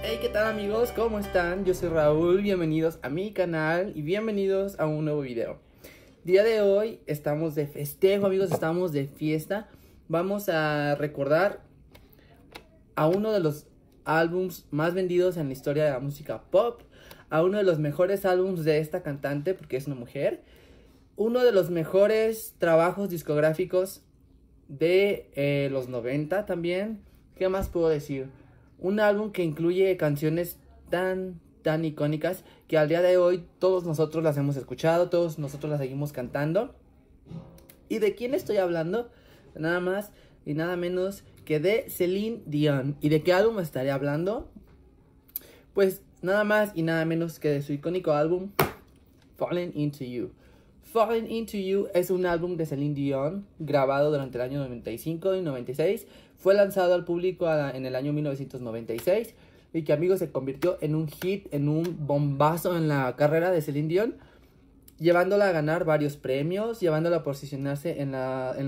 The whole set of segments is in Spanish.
Hey, ¿qué tal amigos? ¿Cómo están? Yo soy Raúl, bienvenidos a mi canal y bienvenidos a un nuevo video. Día de hoy estamos de festejo, amigos, estamos de fiesta. Vamos a recordar a uno de los álbums más vendidos en la historia de la música pop, a uno de los mejores álbums de esta cantante, porque es una mujer, uno de los mejores trabajos discográficos de los 90 también. ¿Qué más puedo decir? Un álbum que incluye canciones tan icónicas que al día de hoy todos nosotros las hemos escuchado, todos nosotros las seguimos cantando. ¿Y de quién estoy hablando? Nada más y nada menos que de Celine Dion. ¿Y de qué álbum estaré hablando? Pues nada más y nada menos que de su icónico álbum Falling Into You. Falling Into You es un álbum de Celine Dion grabado durante el año 95 y 96. Fue lanzado al público en el año 1996 y que, amigos, se convirtió en un hit, en un bombazo en la carrera de Celine Dion, llevándola a ganar varios premios, llevándola a posicionarse en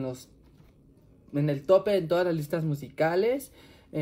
el tope en todas las listas musicales.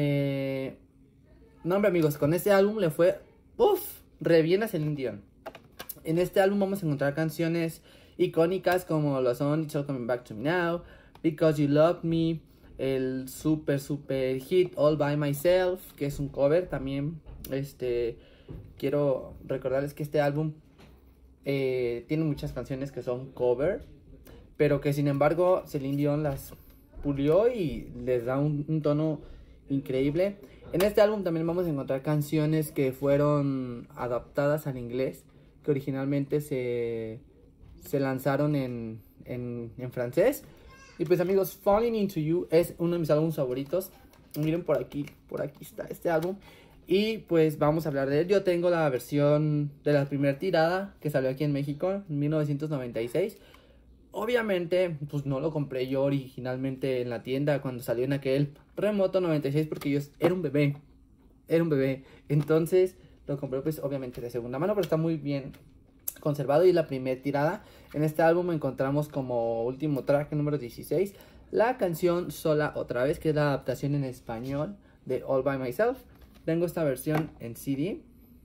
No, hombre, amigos, con este álbum le fue re bien a Celine Dion. En este álbum vamos a encontrar canciones icónicas como lo son It's All Coming Back to Me Now, Because You Love Me, el super hit All By Myself, que es un cover también. Quiero recordarles que este álbum tiene muchas canciones que son cover, pero que sin embargo Celine Dion las pulió y les da un tono increíble. En este álbum también vamos a encontrar canciones que fueron adaptadas al inglés, que originalmente se lanzaron en francés. Y pues, amigos, Falling Into You es uno de mis álbumes favoritos. Miren, por aquí está este álbum. Y pues vamos a hablar de él. Yo tengo la versión de la primera tirada que salió aquí en México en 1996. Obviamente, pues no lo compré yo originalmente en la tienda cuando salió en aquel remoto 96, porque yo era un bebé. Entonces lo compré pues obviamente de segunda mano, pero está muy bien conservado y la primera tirada. En este álbum encontramos como último track número 16 la canción Sola Otra Vez, que es la adaptación en español de All By Myself. Tengo esta versión en CD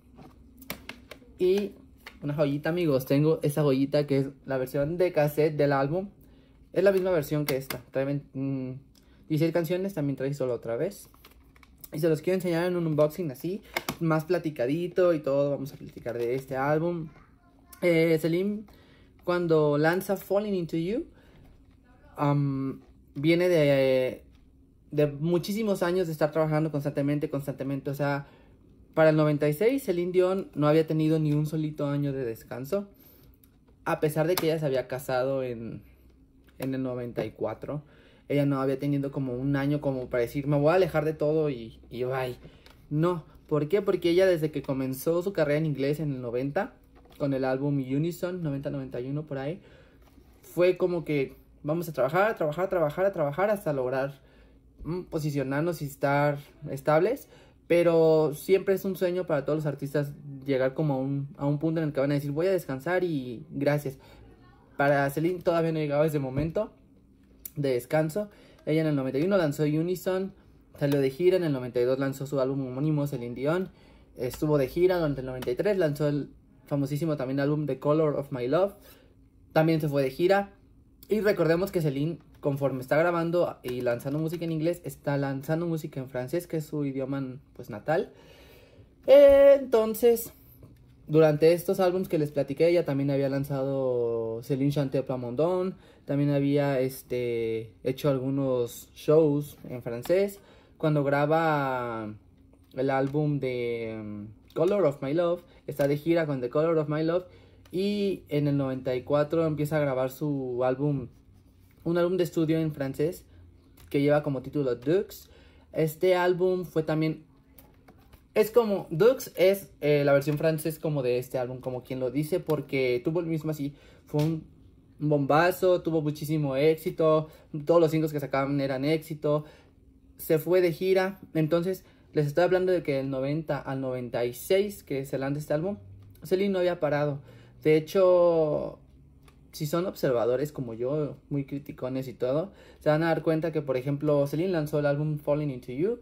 y una joyita, amigos. Tengo esa joyita que es la versión de cassette del álbum. Es la misma versión que esta. Trae 16 canciones, también trae Sola Otra Vez. Y se los quiero enseñar en un unboxing así, más platicadito y todo. Vamos a platicar de este álbum. Celine, cuando lanza Falling Into You, viene de muchísimos años de estar trabajando constantemente. O sea, para el 96 Celine Dion no había tenido ni un solito año de descanso, a pesar de que ella se había casado en el 94. Ella no había tenido como un año como para decir, me voy a alejar de todo y bye. No, ¿por qué? Porque ella, desde que comenzó su carrera en inglés en el 90, con el álbum Unison, 90-91 por ahí, fue como que vamos a trabajar hasta lograr posicionarnos y estar estables. Pero siempre es un sueño para todos los artistas llegar como a un punto en el que van a decir, voy a descansar y gracias. Para Celine todavía no llegaba ese momento de descanso. Ella en el 91 lanzó Unison, salió de gira. En el 92 lanzó su álbum homónimo, Celine Dion. Estuvo de gira durante el 93, lanzó el famosísimo también álbum The Color of My Love. También se fue de gira. Y recordemos que Celine, conforme está grabando y lanzando música en inglés, está lanzando música en francés, que es su idioma pues natal. Entonces, durante estos álbumes que les platiqué, ella también había lanzado Celine Chante Plamondon. También había hecho algunos shows en francés. Cuando graba el álbum de Color of My Love, está de gira con The Color of My Love. Y en el 94 empieza a grabar su álbum, un álbum de estudio en francés que lleva como título Dux. Este álbum fue también, es como, Dux es la versión francés como de este álbum, como quien lo dice, porque tuvo el mismo así, fue un bombazo, tuvo muchísimo éxito, todos los singles que sacaban eran éxito, se fue de gira. Entonces les estoy hablando de que del 90 al 96 que se lanza este álbum, Celine no había parado. De hecho, si son observadores como yo, muy criticones y todo, se van a dar cuenta que, por ejemplo, Celine lanzó el álbum Falling Into You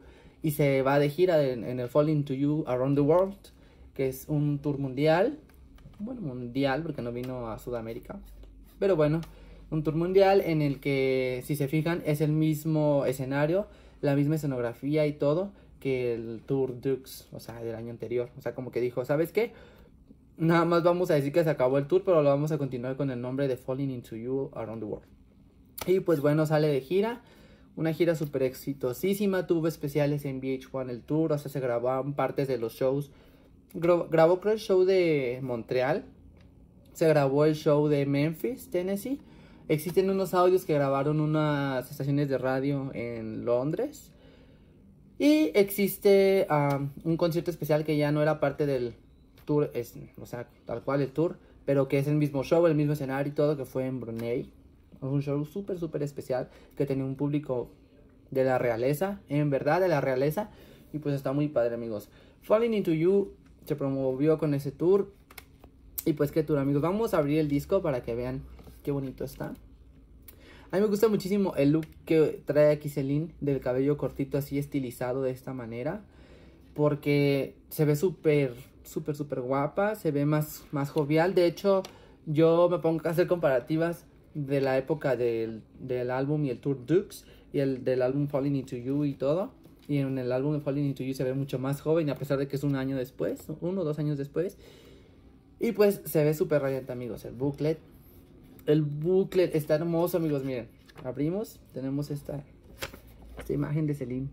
y se va de gira en el Falling to You Around the World, que es un tour mundial. Bueno, mundial porque no vino a Sudamérica, pero bueno, un tour mundial en el que, si se fijan, es el mismo escenario, la misma escenografía y todo que el Tour Dux, o sea, del año anterior. O sea, como que dijo, ¿sabes qué? Nada más vamos a decir que se acabó el tour, pero lo vamos a continuar con el nombre de Falling into You Around the World. Y pues bueno, sale de gira, una gira súper exitosísima, tuvo especiales en VH1 el tour, o sea, se grababan partes de los shows. Grabó creo el show de Montreal, se grabó el show de Memphis, Tennessee. Existen unos audios que grabaron unas estaciones de radio en Londres. Y existe un concierto especial que ya no era parte del tour, o sea, tal cual el tour, pero que es el mismo show, el mismo escenario y todo, que fue en Brunei. Un show súper especial que tenía un público de la realeza, en verdad de la realeza. Y pues está muy padre, amigos. Falling into You se promovió con ese tour. Y pues qué tour, amigos. Vamos a abrir el disco para que vean qué bonito está. A mí me gusta muchísimo el look que trae aquí Celine, del cabello cortito así estilizado de esta manera. Porque se ve súper guapa, se ve más jovial. De hecho, yo me pongo a hacer comparativas de la época del álbum y el Tour Dux y el del álbum Falling Into You y todo. Y en el álbum de Falling Into You se ve mucho más joven, a pesar de que es un año después, 1 o 2 años después. Y pues se ve súper radiante, amigos. El booklet está hermoso, amigos. Miren, abrimos, tenemos esta imagen de Celine.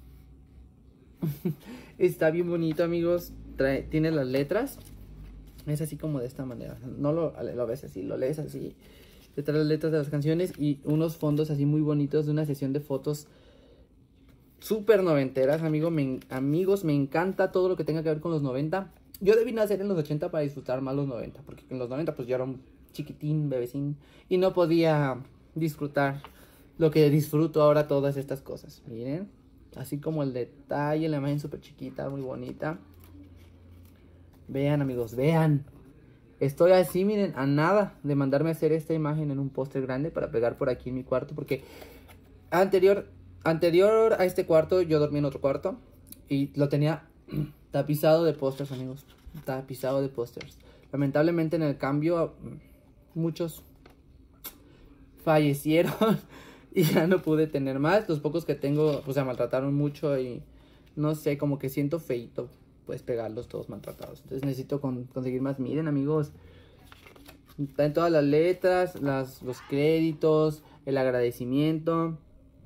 Está bien bonito, amigos. Tiene las letras. Es así como de esta manera. No lo ves así, lo lees así. Te trae las letras de las canciones y unos fondos así muy bonitos de una sesión de fotos súper noventeras, amigos. Me encanta todo lo que tenga que ver con los 90. Yo debí nacer en los 80 para disfrutar más los 90, porque en los 90 pues yo era un chiquitín, bebecín, y no podía disfrutar lo que disfruto ahora, todas estas cosas. Miren, así como el detalle, la imagen súper chiquita, muy bonita. Vean, amigos, vean. Estoy así, miren, a nada de mandarme a hacer esta imagen en un póster grande para pegar por aquí en mi cuarto, porque anterior a este cuarto yo dormí en otro cuarto y lo tenía tapizado de pósters, amigos. Tapizado de pósters. Lamentablemente en el cambio muchos fallecieron y ya no pude tener más. Los pocos que tengo pues se maltrataron mucho y no sé, como que siento feito pues pegarlos todos maltratados. Entonces necesito conseguir más. Miren, amigos, están todas las letras, los créditos, el agradecimiento.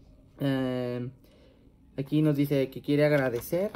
Aquí nos dice que quiere agradecer.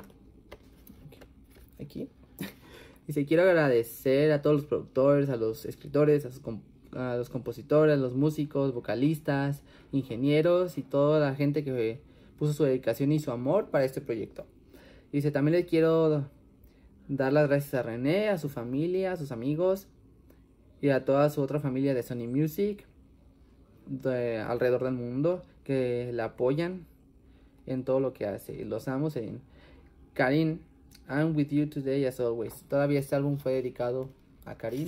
Aquí dice: quiero agradecer a todos los productores, a los escritores, a los compositores, a los músicos, vocalistas, ingenieros y toda la gente que puso su dedicación y su amor para este proyecto. Dice: también le quiero dar las gracias a René, a su familia, a sus amigos y a toda su otra familia de Sony Music alrededor del mundo, que la apoyan en todo lo que hace. Los amo. Karin, I'm with you today as always. Todavía este álbum fue dedicado a Karin.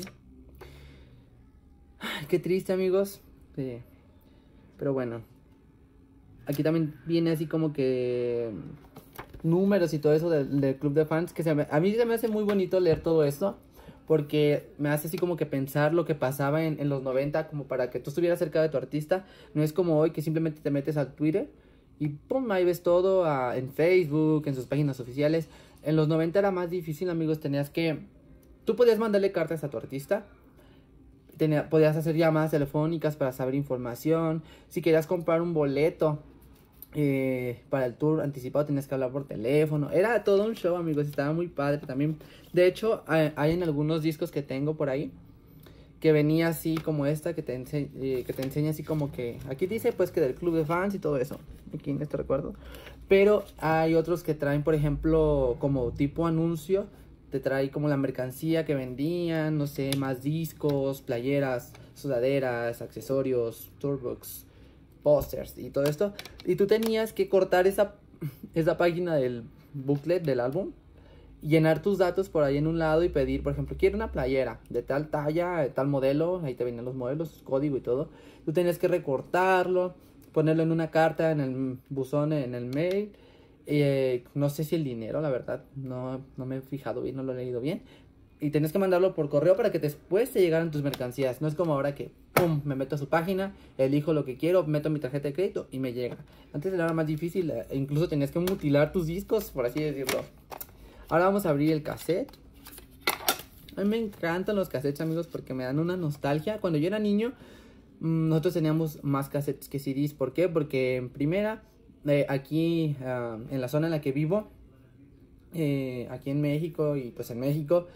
Ay, qué triste, amigos. Pero bueno, aquí también viene así como que números y todo eso del club de fans, que a mí se me hace muy bonito leer todo esto, porque me hace así como que pensar lo que pasaba en los 90, como para que tú estuvieras cerca de tu artista. No es como hoy que simplemente te metes al Twitter y pum, ahí ves todo en Facebook, en sus páginas oficiales. En los 90 era más difícil, amigos. Tú podías mandarle cartas a tu artista, podías hacer llamadas telefónicas para saber información. Si querías comprar un boleto para el tour anticipado, tenías que hablar por teléfono. Era todo un show, amigos. Estaba muy padre también. De hecho, hay en algunos discos que tengo por ahí que venía así como esta, que te enseña así como que aquí dice pues que del club de fans y todo eso, aquí en este recuerdo. Pero hay otros que traen, por ejemplo, como tipo anuncio, te trae como la mercancía que vendían, no sé, más discos, playeras, sudaderas, accesorios, tourbox, pósters y todo esto. Y tú tenías que cortar esa página del booklet del álbum, llenar tus datos por ahí en un lado y pedir, por ejemplo, quiero una playera de tal talla, de tal modelo. Ahí te venían los modelos, código y todo. Tú tenías que recortarlo, ponerlo en una carta, en el buzón, en el mail, No sé si el dinero, la verdad, no me he fijado bien, no lo he leído bien. Y tenés que mandarlo por correo para que después te llegaran tus mercancías. No es como ahora que, pum, me meto a su página, elijo lo que quiero, meto mi tarjeta de crédito y me llega. Antes era más difícil, incluso tenías que mutilar tus discos, por así decirlo. Ahora vamos a abrir el cassette. A mí me encantan los cassettes, amigos, porque me dan una nostalgia. Cuando yo era niño, nosotros teníamos más cassettes que CDs. ¿Por qué? Porque en primera, aquí en la zona en la que vivo, aquí en México y pues en México,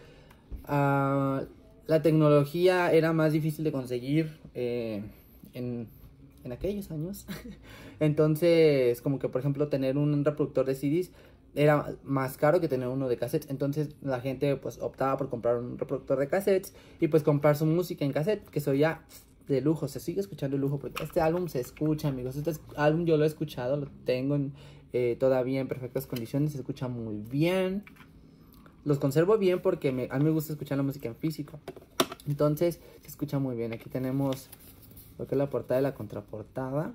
la tecnología era más difícil de conseguir en aquellos años. Entonces, como que por ejemplo tener un reproductor de CDs era más caro que tener uno de cassettes. Entonces la gente pues optaba por comprar un reproductor de cassettes y pues comprar su música en cassette, que eso ya de lujo, se sigue escuchando de lujo porque este álbum se escucha, amigos. Este álbum yo lo he escuchado, lo tengo todavía en perfectas condiciones, se escucha muy bien. Los conservo bien porque a mí me gusta escuchar la música en físico. Entonces se escucha muy bien. Aquí tenemos lo que es la portada y la contraportada.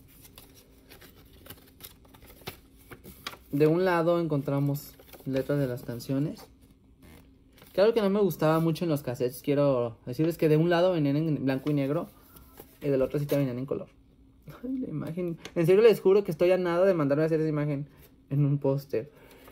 De un lado encontramos letras de las canciones. Claro que no me gustaba mucho en los cassettes. Quiero decirles que de un lado venían en blanco y negro y del otro sí te venían en color. Ay, la imagen. En serio les juro que estoy a nada de mandarme a hacer esa imagen en un póster.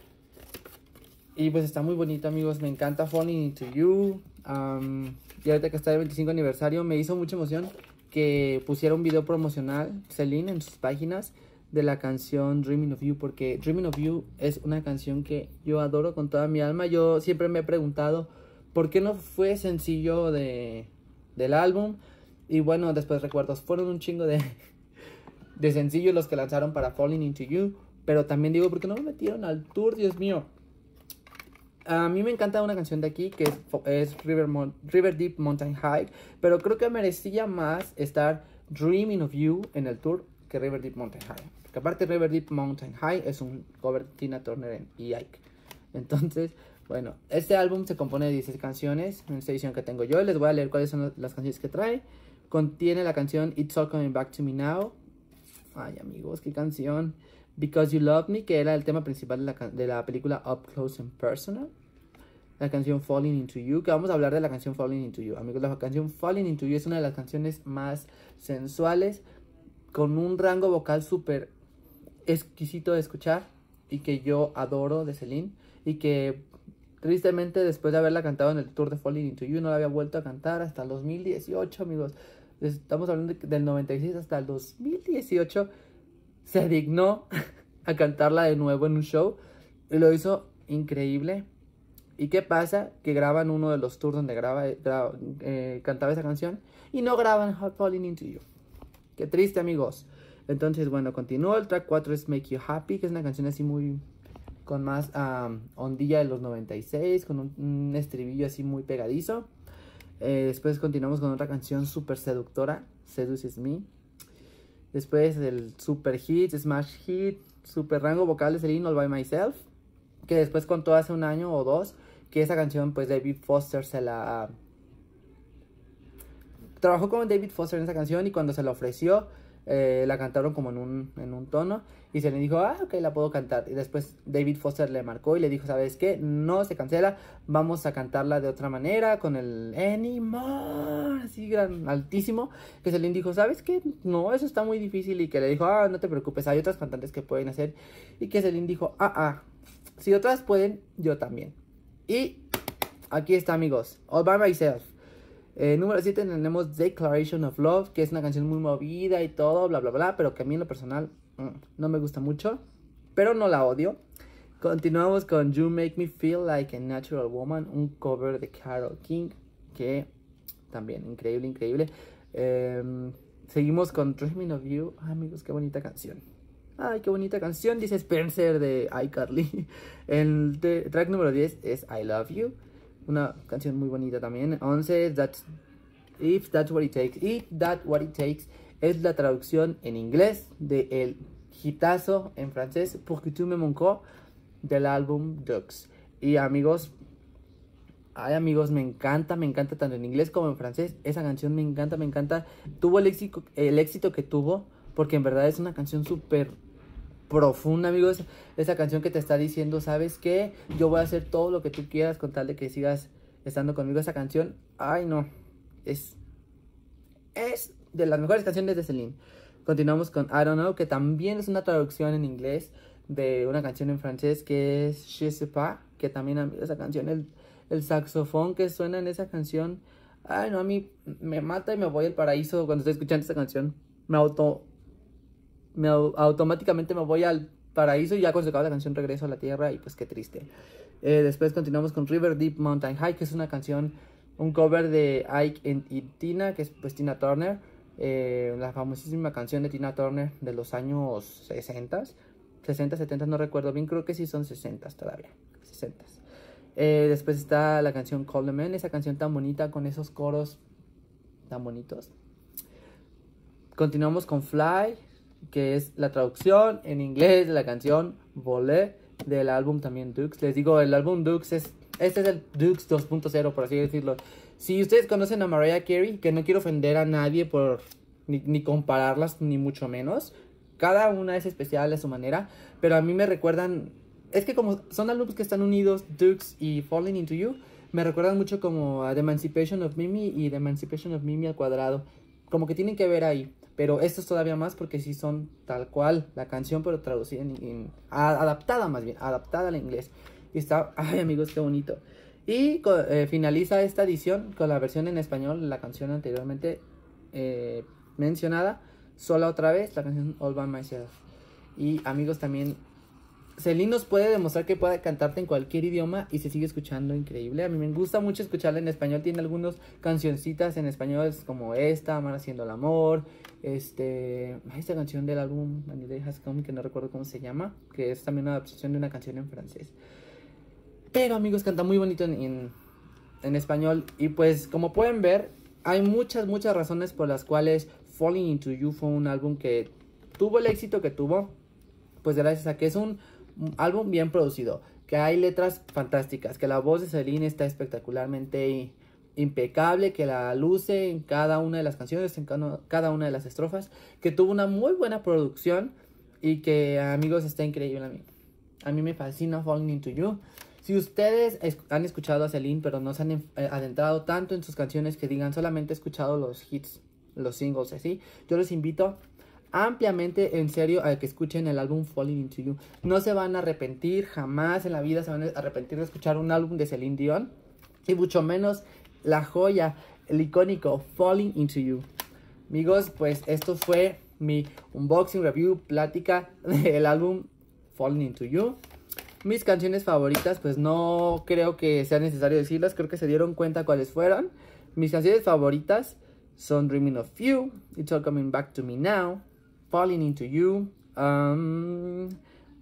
Y pues está muy bonito, amigos. Me encanta Falling Into You. Y ahorita que está el 25 aniversario, me hizo mucha emoción que pusiera un video promocional Celine en sus páginas de la canción Dreaming of You, porque Dreaming of You es una canción que yo adoro con toda mi alma. Yo siempre me he preguntado por qué no fue sencillo del álbum. Y bueno, después recuerdos, fueron un chingo de sencillos los que lanzaron para Falling Into You. Pero también digo, ¿por qué no me metieron al tour? Dios mío. A mí me encanta una canción de aquí que es River Deep Mountain High, pero creo que merecía más estar Dreaming of You en el tour que River Deep Mountain High. Porque aparte River Deep Mountain High es un cover de Tina Turner y Ike. Entonces, bueno, este álbum se compone de 16 canciones en esta edición que tengo yo. Les voy a leer cuáles son las canciones que trae. Contiene la canción It's All Coming Back to Me Now. Ay, amigos, qué canción. Because You Love Me, que era el tema principal de la película Up Close and Personal. La canción Falling Into You, que vamos a hablar de la canción Falling Into You. Amigos, la canción Falling Into You es una de las canciones más sensuales, con un rango vocal súper exquisito de escuchar y que yo adoro de Celine. Y que tristemente después de haberla cantado en el tour de Falling Into You no la había vuelto a cantar hasta el 2018, amigos. Estamos hablando del 96 hasta el 2018. Se dignó a cantarla de nuevo en un show y lo hizo increíble. ¿Y qué pasa? Que graban uno de los tours donde cantaba esa canción y no graban Hot Falling Into You. Qué triste, amigos. Entonces, bueno, continúo. El track 4 es Make You Happy, que es una canción así muy con más ondilla de los 96, con un estribillo así muy pegadizo. Después continuamos con otra canción súper seductora, Seduces Me. Después el super hit, smash hit, super rango vocal de Celine, All By Myself, que después contó hace un año o dos que esa canción pues David Foster trabajó con David Foster en esa canción, y cuando se la ofreció la cantaron como en un tono y se le dijo, ok, la puedo cantar. Y después David Foster le marcó y le dijo, ¿sabes qué? No se cancela, vamos a cantarla de otra manera con el Anymore, así altísimo. Que Celine dijo, ¿sabes qué? No, eso está muy difícil. Y que le dijo, no te preocupes, hay otras cantantes que pueden hacer. Y que Celine dijo, si otras pueden, yo también. Y aquí está, amigos, All By Myself. Número 7 tenemos Declaration of Love, que es una canción muy movida y todo, bla bla bla, pero que a mí en lo personal no me gusta mucho, pero no la odio. Continuamos con You Make Me Feel Like a Natural Woman, un cover de Carole King, que también increíble, increíble. Seguimos con Dreaming of You. Amigos, qué bonita canción. Ay, qué bonita canción, dice Spencer de iCarly. El track número 10 es I Love You, una canción muy bonita también. 11, If That's What It Takes. If That's What It Takes es la traducción en inglés de el hitazo en francés Pour que tu me manques del álbum Dux. Y amigos, me encanta tanto en inglés como en francés. Esa canción me encanta. Tuvo el éxito que tuvo porque en verdad es una canción súper profunda, amigos. Esa canción que te está diciendo, ¿sabes qué? Yo voy a hacer todo lo que tú quieras con tal de que sigas estando conmigo. Esa canción, ay no, es de las mejores canciones de Celine. Continuamos con I Don't Know, que también es una traducción en inglés de una canción en francés que es Je sais pas, que también, amigos, esa canción, el saxofón que suena en esa canción, ay no, a mí me mata y me voy al paraíso cuando estoy escuchando esa canción. Automáticamente me voy al paraíso y ya cuando se acaba la canción regreso a la tierra y pues qué triste. Después continuamos con River Deep Mountain High, que es una canción, un cover de Ike y Tina, que es pues Tina Turner, la famosísima canción de Tina Turner de los años 60, 70, no recuerdo bien, creo que sí son 60 todavía, 60. Después está la canción Call the Man, esa canción tan bonita con esos coros tan bonitos. Continuamos con Fly, que es la traducción en inglés de la canción Volé del álbum también Dukes. Les digo, el álbum Dukes este es el Dukes 2.0, por así decirlo. Si ustedes conocen a Mariah Carey, que no quiero ofender a nadie ni compararlas, ni mucho menos. Cada una es especial a su manera, pero a mí me recuerdan, es que como son álbumes que están unidos, Dukes y Falling Into You, me recuerdan mucho como a The Emancipation of Mimi y The Emancipation of Mimi al cuadrado. Como que tienen que ver ahí. Pero estos todavía más porque sí son tal cual la canción, pero traducida adaptada más bien, adaptada al inglés. Y está, ay amigos, qué bonito. Y finaliza esta edición con la versión en español, la canción anteriormente mencionada, sola otra vez, la canción All By Myself. Y amigos, también Celine nos puede demostrar que puede cantarte en cualquier idioma y se sigue escuchando increíble. A mí me gusta mucho escucharla en español. Tiene algunas cancioncitas en español como esta, Amar Haciendo el Amor. Esta canción del álbum When the Day Has Come, que no recuerdo cómo se llama, que es también una adaptación de una canción en francés. Pero amigos, canta muy bonito en español. Y pues como pueden ver, hay muchas razones por las cuales Falling Into You fue un álbum que tuvo el éxito que tuvo. Pues gracias a que es un álbum bien producido, que hay letras fantásticas, que la voz de Celine está espectacularmente impecable, que la luce en cada una de las canciones, en cada una de las estrofas, que tuvo una muy buena producción y que, amigos, está increíble. A mí me fascina Falling Into You. Si ustedes han escuchado a Celine pero no se han adentrado tanto en sus canciones, que digan solamente he escuchado los hits, los singles así, yo les invito ampliamente, en serio, a que escuchen el álbum Falling Into You. No se van a arrepentir, jamás en la vida se van a arrepentir de escuchar un álbum de Celine Dion, y mucho menos la joya, el icónico Falling Into You. Amigos, pues esto fue mi unboxing, review, plática del álbum Falling Into You. Mis canciones favoritas, pues no creo que sea necesario decirlas, creo que se dieron cuenta cuáles fueron. Mis canciones favoritas son Dreaming of You, It's All Coming Back to Me Now, Falling Into You, All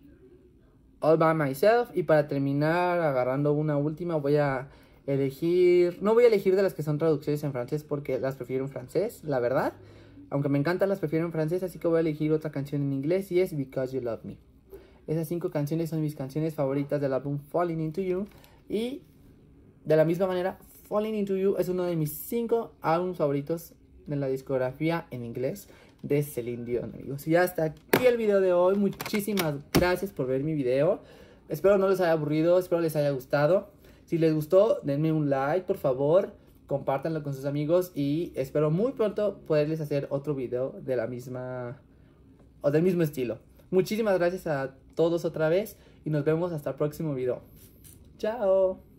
By Myself. Y para terminar, agarrando una última, voy a elegir, no voy a elegir de las que son traducciones en francés porque las prefiero en francés, la verdad. Aunque me encantan, las prefiero en francés, así que voy a elegir otra canción en inglés y es Because You Love Me. Esas 5 canciones son mis canciones favoritas del álbum Falling Into You. Y de la misma manera, Falling Into You es uno de mis 5 álbumes favoritos de la discografía en inglés de Celine Dion, amigos. Y hasta aquí el video de hoy. Muchísimas gracias por ver mi video. Espero no les haya aburrido, espero les haya gustado. Si les gustó, denme un like, por favor. Compártanlo con sus amigos y espero muy pronto poderles hacer otro video de la misma o del mismo estilo. Muchísimas gracias a todos otra vez y nos vemos hasta el próximo video. Chao.